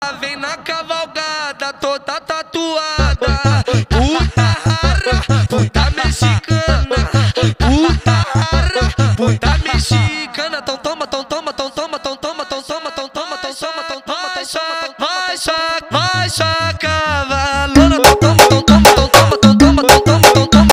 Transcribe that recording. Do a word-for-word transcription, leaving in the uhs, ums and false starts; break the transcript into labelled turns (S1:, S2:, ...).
S1: Vem na cavalgada, toda tatuada. Puta rara, puta mexicana. Puta rara, puta mexicana. Então toma, então toma,